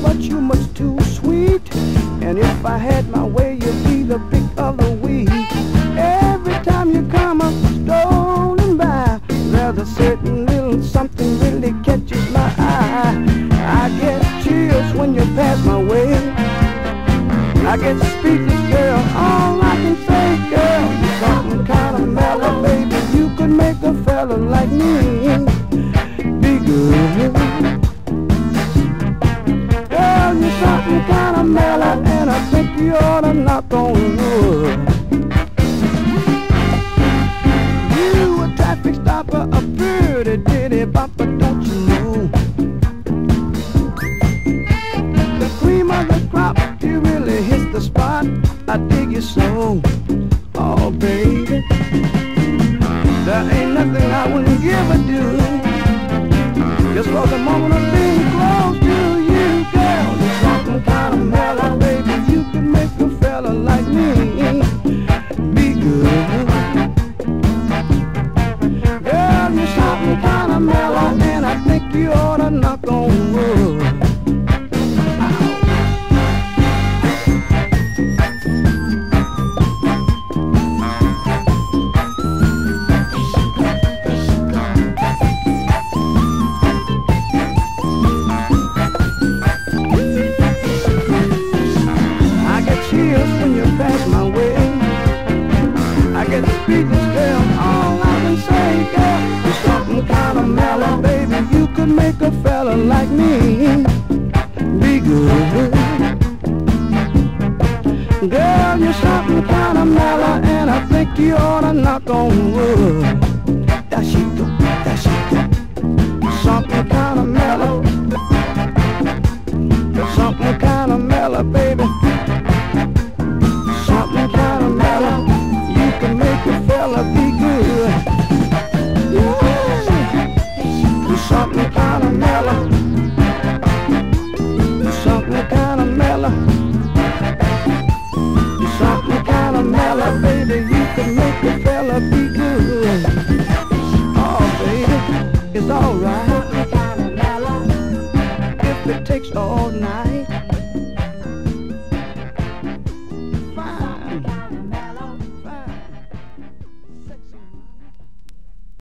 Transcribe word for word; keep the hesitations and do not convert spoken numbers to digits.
but you much too sweet. And if I had my way, you'd be the pick of the week. Every time you come up strolling by, there's a certain little something really catches my eye. I get chills when you pass my way. I get speechless, girl, all I can say, girl, you're something kind of mellow, baby. You could make a fella like me be good. Girl, you're something kind of mellow, and I think you ought to knock on wood. You a traffic stopper, a pretty ditty bopper, don't you know? The cream of the crop, you really hit the spot. I dig you so, oh baby. There ain't nothing I wouldn't give a do, just for the moment of being close to you, girl. You're something kind of mellow, baby. You can make a fella like me be good. Girl, you're something kind of mellow, and I think you ought to knock on wood. When you pass my way, I get the speechless, girl, all I can say, girl, you're something kind of mellow, baby. You could make a fella like me be good. Girl, you're something kind of mellow, and I think you ought to knock on wood. There she go, there she go. Something kind of mellow, something kind of mellow, baby. Something kind of mellow, you can make a fella be good. Yeah. Something kind of mellow, something kind of mellow, something kind of mellow, baby. You can make a fella be good. Oh, baby, it's alright if it takes all night.